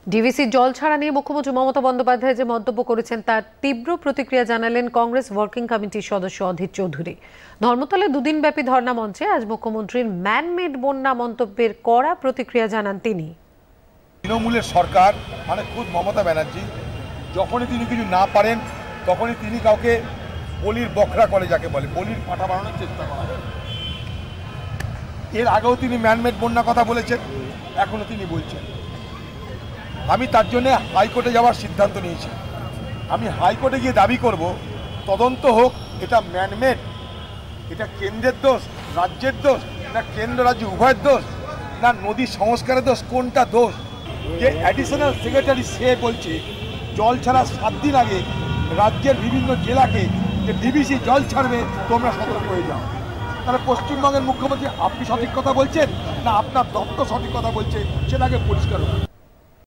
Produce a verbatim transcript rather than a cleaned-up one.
DVC জল ছাড়া নিয়ে মুখ্যমন্ত্রী মমতা বন্দ্যোপাধ্যায় যে মন্তব্য করেছেন তার তীব্র প্রতিক্রিয়া জানালেন কংগ্রেস ওয়ার্কিং কমিটির সদস্য অধীর চৌধুরী। ধর্মতলে দুদিনব্যাপী ধর্ণা মঞ্চে আজ মুখ্যমন্ত্রীর ম্যানমেড বন্যা মন্তব্যের কড়া প্রতিক্রিয়া জানান তিনি। তৃণমূলের সরকার মানে খুদ মমতা ব্যানার্জি যখনই তিনি কিছু না পারেন তখনই তিনি কাউকে বলির বখরা করে, যাকে বলে বলির পাঠা বানানোর চেষ্টা করা। এর আগেও তিনি ম্যানমেড বন্যা কথা বলেছেন, এখনও তিনি বলছেন। আমি তার জন্য হাইকোর্টে যাওয়ার সিদ্ধান্ত নিয়েছি। আমি হাইকোর্টে গিয়ে দাবি করব তদন্ত হোক, এটা ম্যানমেড, এটা কেন্দ্রের দোষ, রাজ্যের দোষ, না কেন্দ্র রাজ্য উভয়ের দোষ, না নদী সংস্কারের দোষ, কোনটা দোষ? যে অ্যাডিশনাল সেক্রেটারি সে বলছে জল ছাড়া সাত দিন আগে রাজ্যের বিভিন্ন জেলাকে যে ডিভিসি জল ছাড়বে তোমরা সতর্ক হয়ে যাও। তাহলে পশ্চিমবঙ্গের মুখ্যমন্ত্রী আপনি সঠিক কথা বলছেন না আপনার দপ্তর সঠিক কথা বলছে, সেটাকে পরিষ্কার হোক।